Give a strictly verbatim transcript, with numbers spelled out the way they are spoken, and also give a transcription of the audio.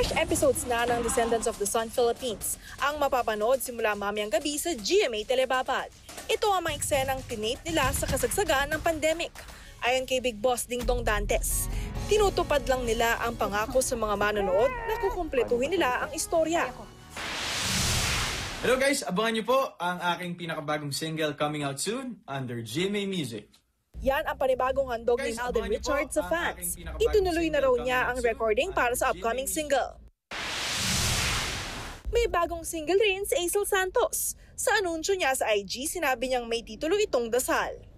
Fresh episodes na ng Descendants of the Sun Philippines ang mapapanood simula mamayang gabi sa G M A Telebabad. Ito ang mga eksenang tinape nila sa kasagsagan ng pandemic. Ayon kay Big Boss Dingdong Dantes, tinutupad lang nila ang pangako sa mga manonood na kukumpletuhin nila ang istorya. Hello guys, abangan niyo po ang aking pinakabagong single coming out soon under G M A Music. Yan ang panibagong handog ni Alden Richard sa fans. Itunuloy na raw niya ang recording para sa upcoming single. May bagong single rin si Aisel Santos. Sa anunsyo niya sa I G, sinabi niyang may titulo itong dasal.